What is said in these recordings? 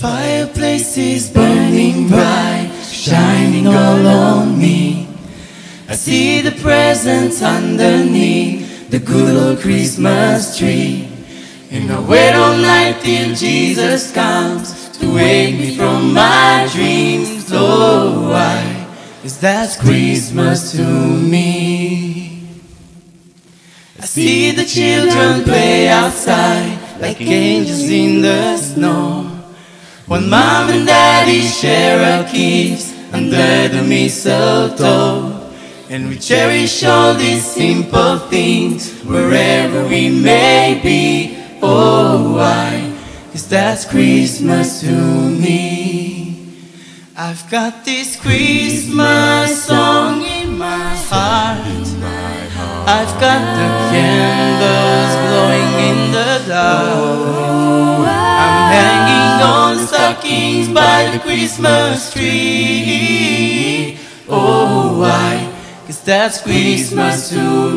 Fireplace is burning bright, shining all on me. I see the presents underneath the good old Christmas tree. And I wait all night till Jesus comes to wake me from my dreams. Oh, why is that Christmas to me? I see the children play outside like angels in the snow, while Mom and Daddy share our gifts under the mistletoe. And we cherish all these simple things wherever we may be. Oh, why is that Christmas to me? I've got this Christmas song in my heart. I've got the candles glowing in the dark. I'm hanging on stockings by the Christmas tree. Oh, why? 'Cause that's Christmas to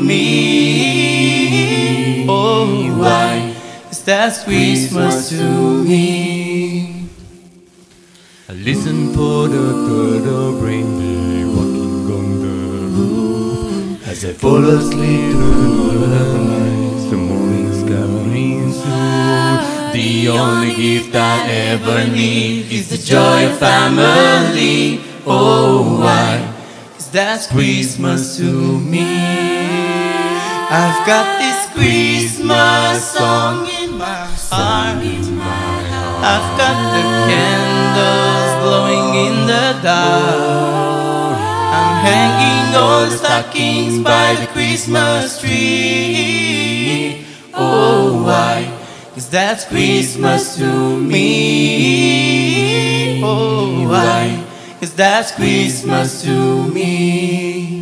me. Oh, why? 'Cause that's Christmas to me. I listen for the third of reindeer walking on the roof. As I fall asleep through the night, the morning's coming soon. The only gift I ever need is the joy of family. Oh, why? 'Cause that's Christmas to me. I've got this Christmas song in my heart. I've got the candles glowing in the dark. I'm hanging on stockings by the Christmas tree. Oh, why? 'Cause that's Christmas to me. Oh, why? 'Cause that's Christmas to me.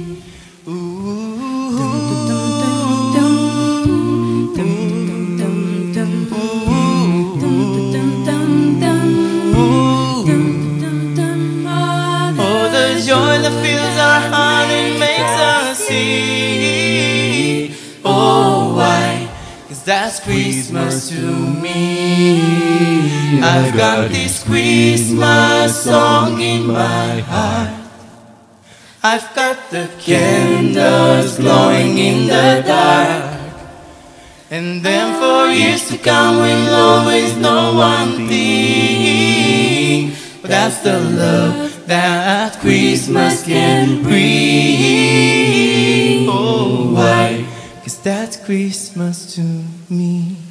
Oh, the joy that fills our heart and makes us sing. Oh, why? 'Cause that's Christmas to me. I've got this Christmas song in my heart. I've got the candles glowing in the dark. And then for years to come we'll always know one thing. That's the love that Christmas can bring. Oh, why? 'Cause that's Christmas to me.